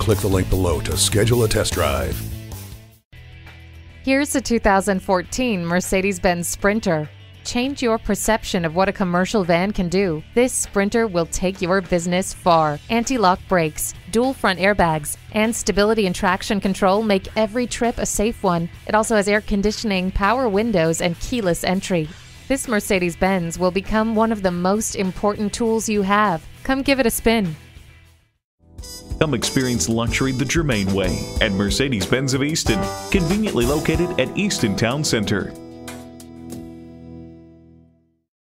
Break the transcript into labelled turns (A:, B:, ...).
A: click the link below to schedule a test drive.
B: Here's a 2014 Mercedes-Benz Sprinter. Change your perception of what a commercial van can do. This Sprinter will take your business far. Anti-lock brakes, dual front airbags, and stability and traction control make every trip a safe one. It also has air conditioning, power windows, and keyless entry. This Mercedes-Benz will become one of the most important tools you have. Come give it a spin.
C: Come experience luxury the Germain way at Mercedes-Benz of Easton, conveniently located at Easton Town Center.